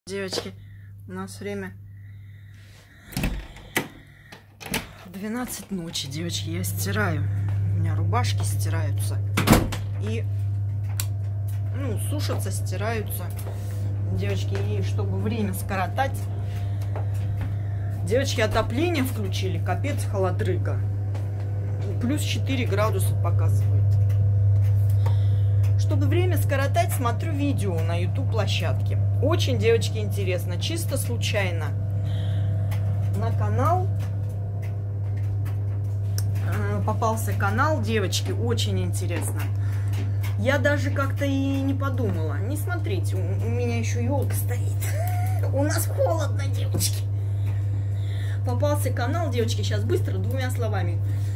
Девочки, у нас время 12 ночи, девочки, я стираю. У меня рубашки стираются. И, сушатся, стираются. Девочки, и чтобы время скоротать, девочки, отопление включили, капец, холодрыга. Плюс 4 градуса показывает. Чтобы время скоротать, смотрю видео на YouTube-площадке. Очень, девочки, интересно. Чисто случайно на канал попался канал, девочки, очень интересно. Я даже как-то и не подумала. Не смотрите, у меня еще елка стоит. У нас холодно, девочки. Попался канал, девочки, сейчас быстро, двумя словами.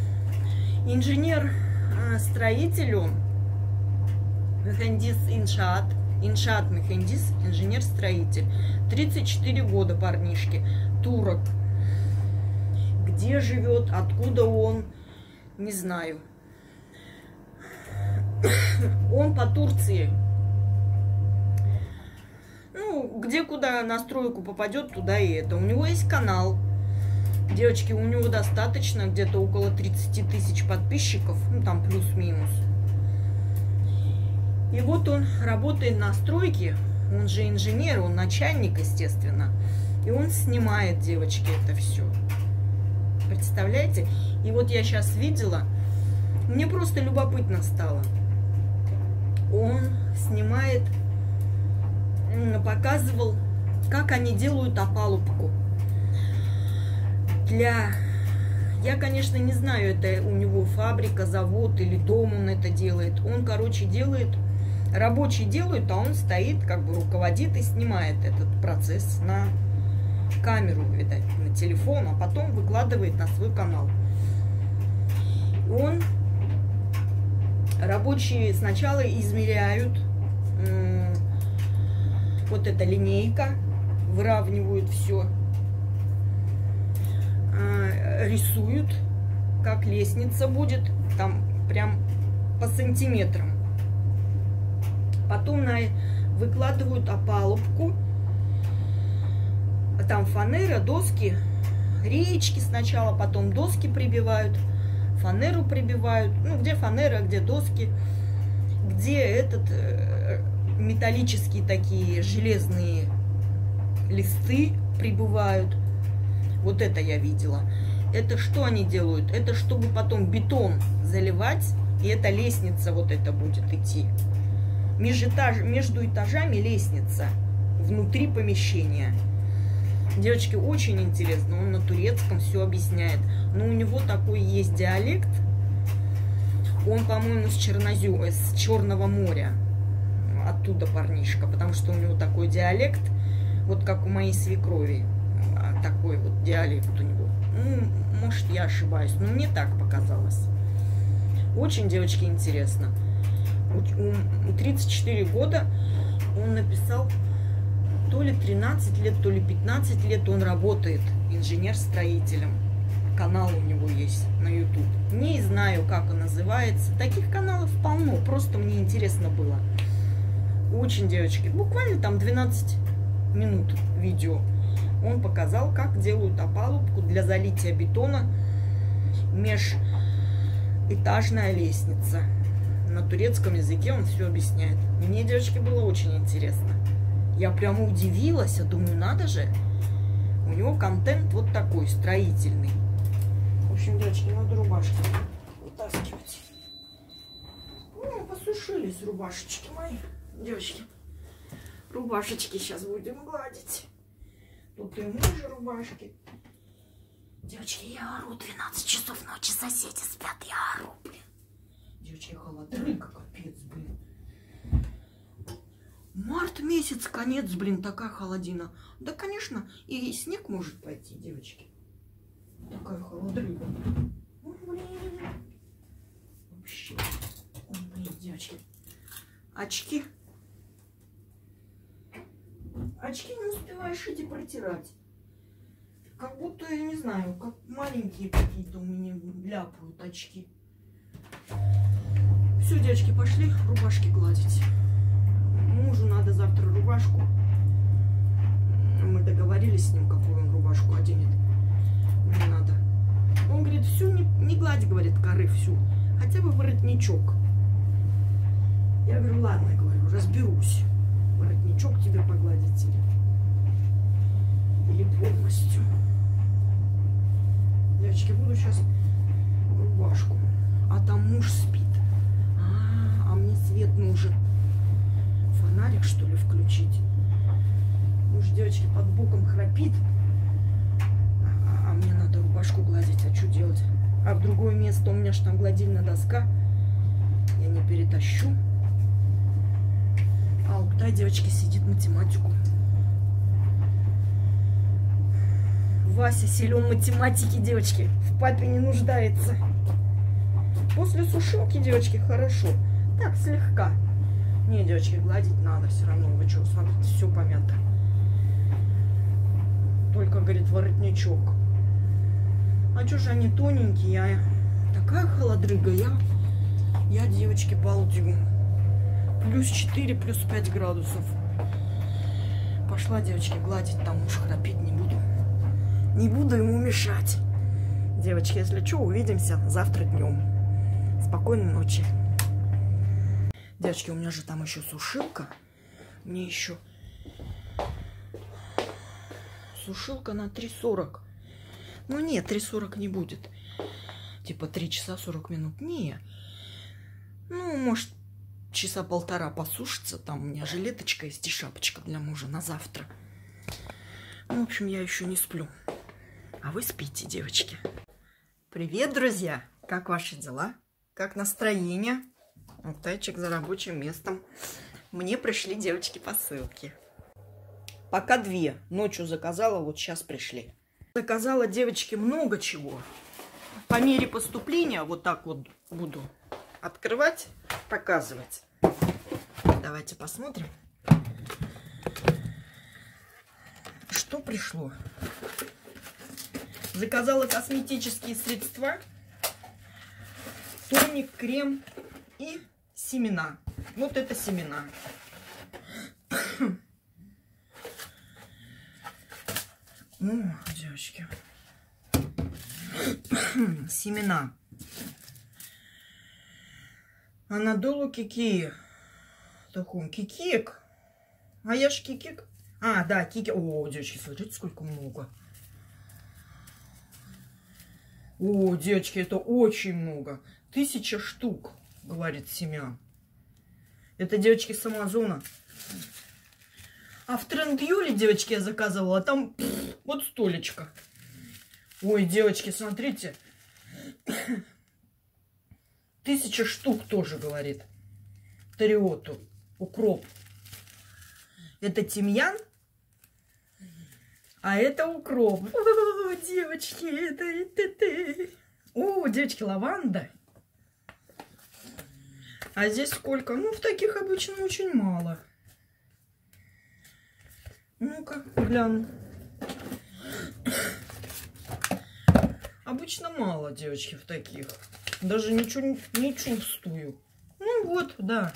Инженер-строитель он. Механдис иншаат. Иншаат механдис, инженер-строитель. 34 года парнишки. Турок. Где живет, откуда он, не знаю. Он по Турции. Где куда на стройку попадет, туда и это. У него есть канал. Девочки, у него достаточно, где-то около 30 тысяч подписчиков. Там плюс-минус. И вот он работает на стройке, он же инженер, он начальник, естественно. И он снимает, девочки, это все. Представляете? И вот я сейчас видела, мне просто любопытно стало. Он снимает, показывал, как они делают опалубку. Я, конечно, не знаю, это у него фабрика, завод или дом он это делает. Он, короче, делает... Рабочие делают, а он стоит, как бы руководит и снимает этот процесс на камеру, видать, на телефон, а потом выкладывает на свой канал. Рабочие сначала измеряют, вот эта линейка, выравнивают все, рисуют, как лестница будет, там прям по сантиметрам. Потом выкладывают опалубку. Там фанера, доски, реечки сначала, потом доски прибивают, фанеру прибивают. Где фанера, где доски, где металлические такие железные листы прибывают. Вот это я видела. Это что они делают? Это чтобы потом бетон заливать, и эта лестница вот это будет идти. Между этажами лестница внутри помещения. Девочки, очень интересно. Он на турецком все объясняет. Но у него такой есть диалект. Он, по-моему, с Черного моря. Оттуда парнишка. Потому что у него такой диалект. Вот как у моей свекрови. Такой вот диалект у него. Может, я ошибаюсь. Но мне так показалось. Очень, девочки, интересно. 34 года он написал, то ли 13 лет, то ли 15 лет он работает инженер-строителем. Канал у него есть на YouTube. Не знаю, как он называется. Таких каналов полно. Просто мне интересно было. Очень, девочки. Буквально там 12 минут видео. Он показал, как делают опалубку для залития бетона. Межэтажная лестница. На турецком языке он все объясняет. Мне, девочки, было очень интересно. Я прямо удивилась, я думаю, надо же. У него контент вот такой, строительный. В общем, девочки, надо рубашки вытаскивать. Посушились рубашечки мои. Девочки, рубашечки сейчас будем гладить. Тут и мужа рубашки. Девочки, я ору, 12 часов ночи, соседи спят, я ору, блин. Девочки, холодрыга, капец, блин. Март месяц, конец, блин, такая холодина. Да, конечно, и снег может пойти, девочки. Такая холодрыга. Блин. Вообще. Блин, девочки. Очки. Очки не успеваешь эти протирать. Как будто, я не знаю, как маленькие какие-то у меня ляпают очки. Все, девочки, пошли рубашки гладить. Мужу надо завтра рубашку договорились с ним, какую он рубашку оденет. Мне надо. Он говорит, всю не гладь, говорит, коры всю. Хотя бы воротничок. Я говорю, ладно, говорю, разберусь. Воротничок тебе погладить или полностью. Девочки, буду сейчас рубашку. А там муж спит. А мне свет нужен. Фонарик, что ли, включить? Муж, девочки, под боком храпит. А мне надо рубашку гладить. А что делать? А в другое место у меня же там гладильная доска. Я не перетащу. А Алтай, девочки, сидит математику. Вася силен математики, девочки. В папе не нуждается. После сушилки, девочки, хорошо. Так, слегка. Не, девочки, гладить надо все равно. Вы что, смотрите, все помято. Только, говорит, воротничок. А что же они тоненькие? А такая холодрыга. Я, девочки, балдю. Плюс 4, плюс 5 градусов. Пошла, девочки, гладить. Там уж храпеть не буду. Не буду ему мешать. Девочки, если что, увидимся завтра днем. Спокойной ночи. Девочки, у меня же там еще сушилка. Мне еще сушилка на 3:40. Ну нет, 3:40 не будет. Типа 3 часа 40 минут. Не. Ну, может, часа полтора посушится. Там у меня жилеточка есть и шапочка для мужа на завтра. Ну, в общем, я еще не сплю. А вы спите, девочки. Привет, друзья! Как ваши дела? Как настроение? Алтайчик за рабочим местом. Мне пришли, девочки, посылки. Пока 2. Ночью заказала, вот сейчас пришли. Заказала, девочки, много чего. По мере поступления вот так вот буду открывать, показывать. Давайте посмотрим, что пришло. Заказала косметические средства, тоник, крем и семена. Вот это семена. О, девочки. Семена. Анадолу кики. Такой кикик. А я ж кикик. А, да, кики. О, девочки, смотрите, сколько много. О, девочки, это очень много. 1000 штук, говорит, семян. Это, девочки, с Амазона. А в Трендюле, девочки, я заказывала, там вот столечко. Ой, девочки, смотрите. 1000 штук тоже, говорит. Тариоту. Укроп. Это тимьян. А это укроп. О, девочки, это. О, девочки, лаванда. А здесь сколько? Ну, в таких обычно очень мало. Ну-ка, гляну. Обычно мало, девочки, в таких. Даже ничего не чувствую. Ну вот, да.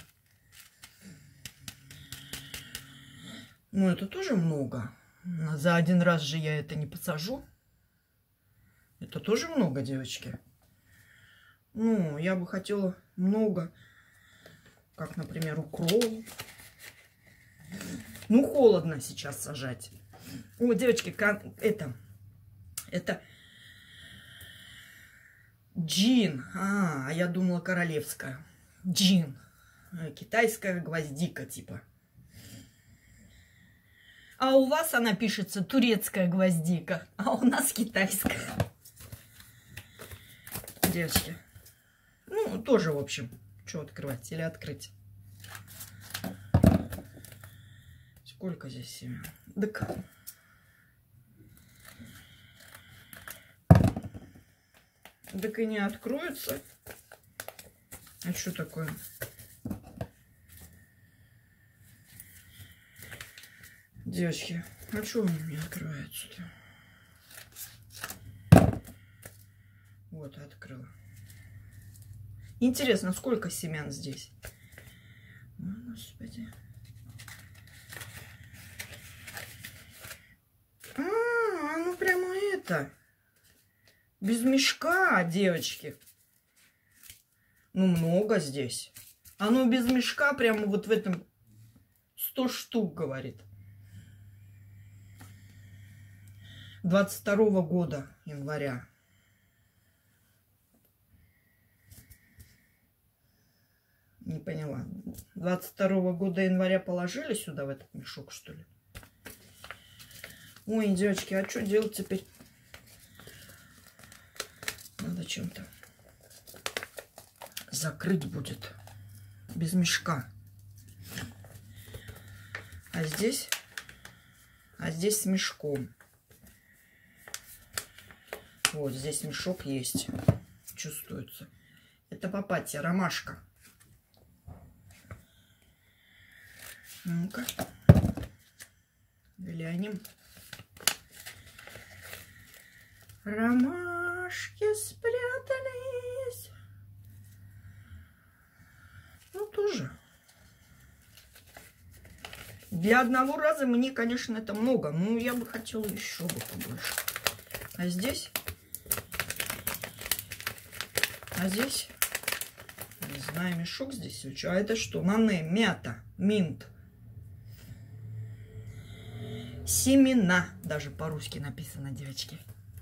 Ну, это тоже много. За один раз же я это не посажу. Это тоже много, девочки. Ну, я бы хотела много. Как, например, укроп. Ну, холодно сейчас сажать. О, девочки, это джин. А я думала королевская. Джин. Китайская гвоздика, типа. А у вас она пишется турецкая гвоздика, а у нас китайская. Девочки. Ну, тоже, в общем. Что открывать или открыть? Сколько здесь семян? Так. Так и не откроется. А что такое? Девочки, а что он не открывается-то? Вот, открыла. Интересно, сколько семян здесь? О, Господи. это? Без мешка, девочки. Ну, много здесь. Оно без мешка прямо вот в этом 100 штук, говорит. 22-го года, января. Не поняла. 22-го года января положили сюда, в этот мешок, что ли? Ой, девочки, а что делать теперь? Надо чем-то закрыть будет. Без мешка. А здесь с мешком. Вот здесь мешок есть. Чувствуется. Это папатья, ромашка. Ну-ка. Глянем. Ромашки спрятались. Ну, тоже. Для одного раза мне, конечно, это много. Но я бы хотела еще бы побольше. А здесь? Не знаю, мешок здесь. А это что? Нане, мята, минт. Семена. Даже по-русски написано, девочки.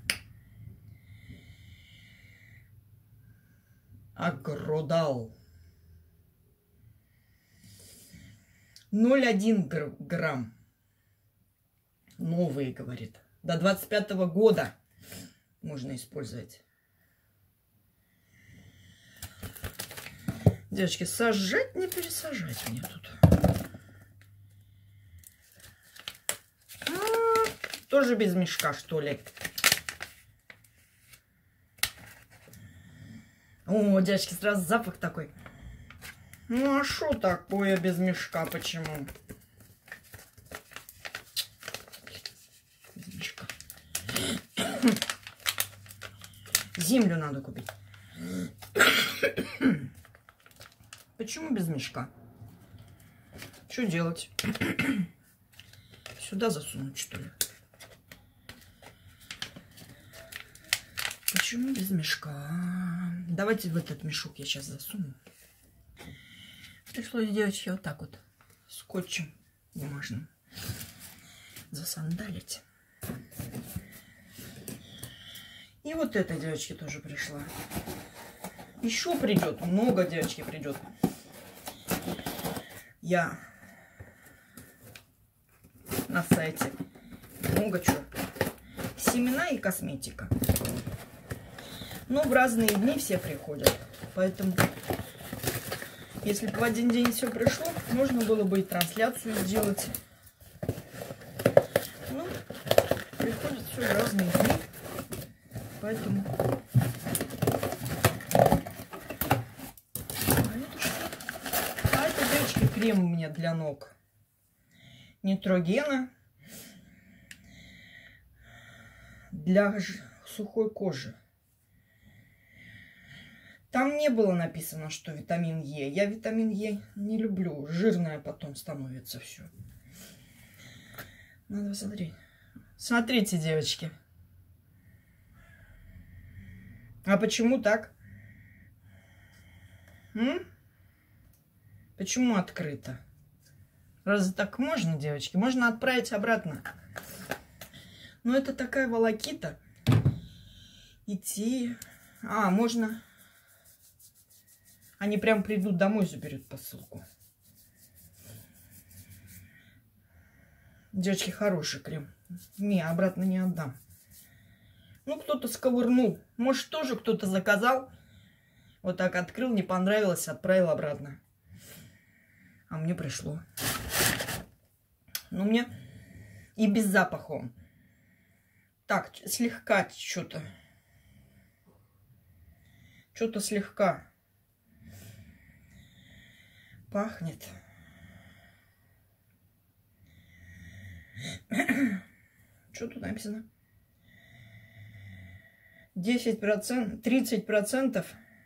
Агродал. 0,1 грамм. Новые, говорит. До 25-го года можно использовать. Девочки, сажать, не пересажать мне тут. Тоже без мешка, что ли? О, девочки, сразу запах такой. Ну, а что такое без мешка? Почему? Без мешка. Землю надо купить. Почему без мешка? Что делать? Сюда засунуть, что ли? Почему без мешка? Давайте в этот мешок я сейчас засуну. Пришлось, девочки, вот так вот скотчем бумажным засандалить. И вот эта, девочки, тоже пришла. Еще придет. Много, девочки, придет. Я на сайте много чего. Семена и косметика. Но в разные дни все приходят. Поэтому, если бы в один день все пришло, можно было бы и трансляцию сделать. Ну, приходит все в разные дни. Поэтому... А это, девочки, крем у меня для ног. Нейтрогена. Для сухой кожи. Там не было написано, что витамин Е. Я витамин Е не люблю. Жирное потом становится все. Надо смотреть. Смотрите, девочки. А почему так? Почему открыто? Разве так можно, девочки? Можно отправить обратно. Но это такая волокита. Идти... А, можно... Они прям придут домой, заберут посылку. Девочки, хороший крем. Не, обратно не отдам. Ну, кто-то сковырнул. Может, тоже кто-то заказал. Вот так открыл, не понравилось, отправил обратно. А мне пришло. Ну, мне и без запаха он. Так, слегка что-то. Что-то слегка пахнет. Что тут написано? 10%, 30%.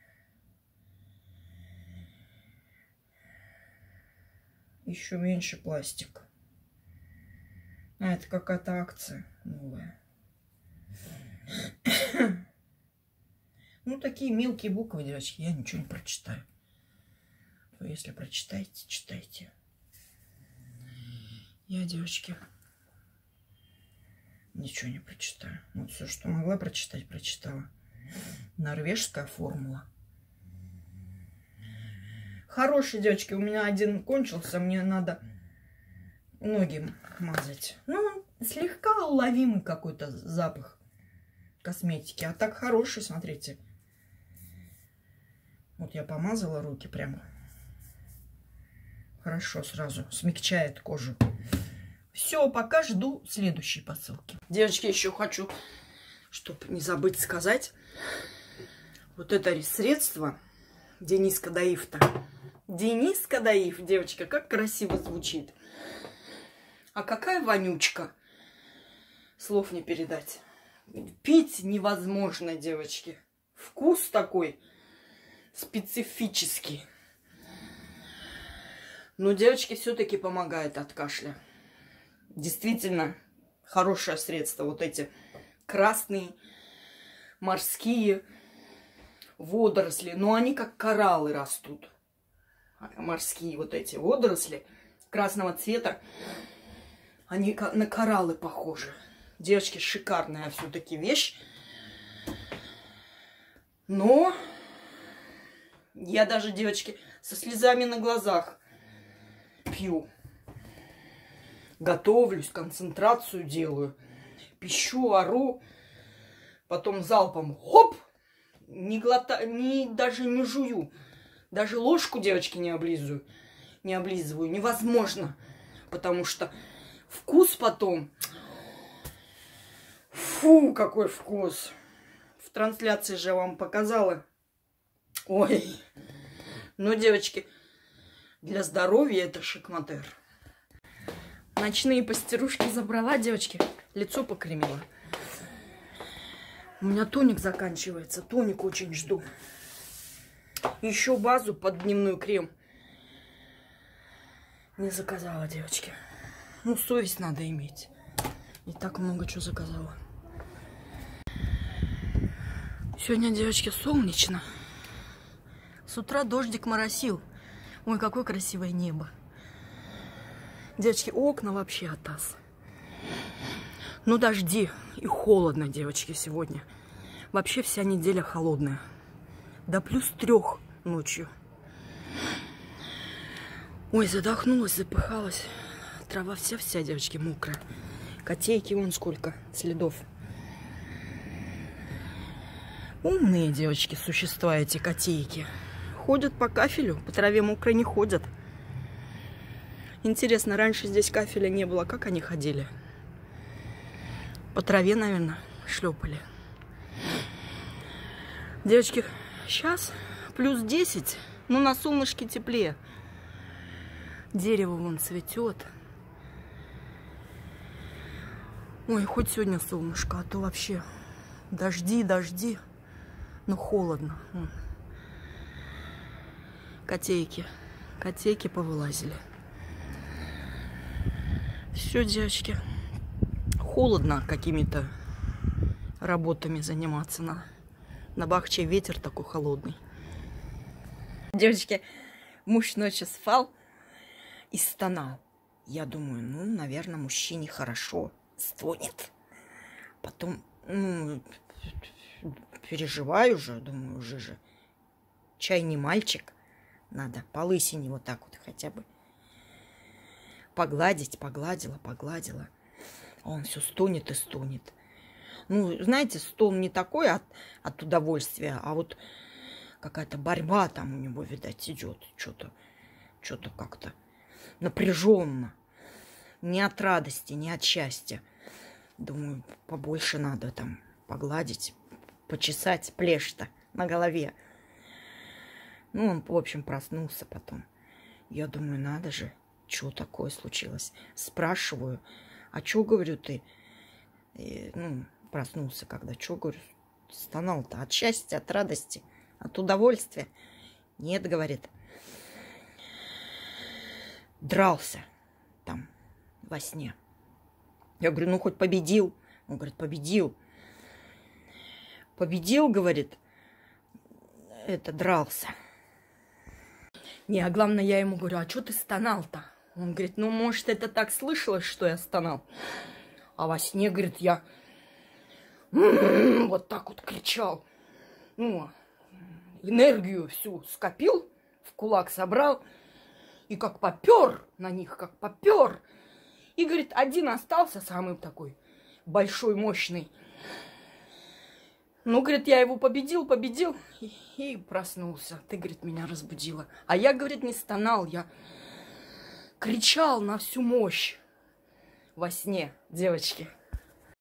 Еще меньше пластик. А, это какая-то акция новая. Ну, такие мелкие буквы, девочки, я ничего не прочитаю. Вы, если прочитаете, читайте. Я, девочки, ничего не прочитаю. Вот все, что могла прочитать, прочитала. Норвежская формула. Хороший, девочки, у меня один кончился, мне надо ноги мазать. Ну, слегка уловимый какой-то запах косметики. А так хороший, смотрите. Вот я помазала руки прямо. Хорошо сразу смягчает кожу. Все, пока жду следующей посылки. Девочки, еще хочу, чтобы не забыть сказать. Вот это средство Денис Кадаиф-то. Денис Кадаиф, девочка, как красиво звучит. А какая вонючка. Слов не передать. Пить невозможно, девочки. Вкус такой специфический. Но, девочки, все-таки помогает от кашля. Действительно хорошее средство. Вот эти красные морские водоросли. Но они как кораллы растут. Морские вот эти водоросли красного цвета. Они на кораллы похожи. Девочки, шикарная все-таки вещь. Но я даже, девочки, со слезами на глазах пью. Готовлюсь, концентрацию делаю. Пищу, ору. Потом залпом хоп! Даже не жую. Даже ложку, девочки, не облизываю. Невозможно. Потому что вкус потом... Фу, какой вкус. В трансляции же я вам показала. Ой. Ну, девочки, для здоровья это шикматер. Ночные пастерушки забрала, девочки. Лицо покремила. У меня тоник заканчивается. Тоник очень жду. Еще базу под дневной крем не заказала, девочки. Ну, совесть надо иметь. И так много чего заказала. Сегодня, девочки, солнечно. С утра дождик моросил. Ой, какое красивое небо. Девочки, окна вообще атас. Ну, дожди и холодно, девочки, сегодня. Вообще вся неделя холодная. До +3 ночью. Ой, задохнулась, запыхалась. Трава вся, девочки, мокрая. Котейки, вон сколько следов. Умные, девочки, существа эти котейки. Ходят по кафелю, по траве мокрой не ходят. Интересно, раньше здесь кафеля не было, как они ходили? По траве, наверное, шлепали. Девочки, сейчас +10, но на солнышке теплее. Дерево вон цветет. Ой, хоть сегодня солнышко, а то вообще дожди. Но холодно. Вон. Котейки повылазили. Все, девочки, холодно какими-то работами заниматься. На Бахче ветер такой холодный. Девочки, муж ночью спал и стонал. Я думаю, ну, наверное, мужчине хорошо стонет. Потом, переживаю уже, думаю, уже же чай не мальчик. Надо по лысине вот так вот хотя бы погладить. Погладила. А он все стонет и стонет. Ну, знаете, стон не такой от удовольствия, а вот какая-то борьба там у него, видать, идет. Что-то как-то напряженно. Не от радости, не от счастья. Думаю, побольше надо там погладить, почесать плешь-то на голове. Ну, он, в общем, проснулся потом. Я думаю, надо же, что такое случилось? Спрашиваю, а что, говорю, ты? Проснулся когда. Что, говорю, стонал-то? От счастья, от радости, от удовольствия? Нет, говорит. Дрался там во сне. Я говорю, ну, хоть победил? Он говорит, победил. победил, говорит, дрался. Не, а главное, я ему говорю, а что ты стонал-то? Он говорит, ну, может, это так слышалось, что я стонал. А во сне, говорит, я вот так вот кричал. Ну, энергию всю скопил, в кулак собрал. И как попер на них, как попер. И, говорит, один остался, самый такой большой, мощный. Ну, говорит, я его победил и проснулся. Ты, говорит, меня разбудила. А я, говорит, не стонал, я кричал на всю мощь во сне, девочки.